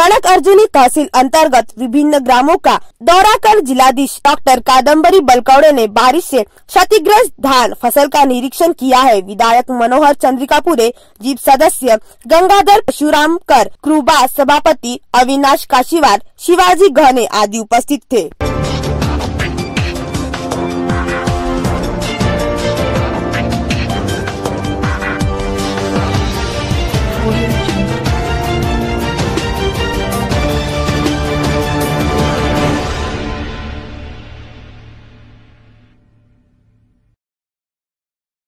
कनक अर्जुनी तहसील अंतर्गत विभिन्न ग्रामों का दौरा कर जिलाधीश डॉक्टर कादम्बरी बलकौड़े ने बारिश से क्षतिग्रस्त धान फसल का निरीक्षण किया है। विधायक मनोहर चंद्रिकापुरे, जीप सदस्य गंगाधर परशुरामकर, क्रूबा सभापति अविनाश काशीवार, शिवाजी घने आदि उपस्थित थे।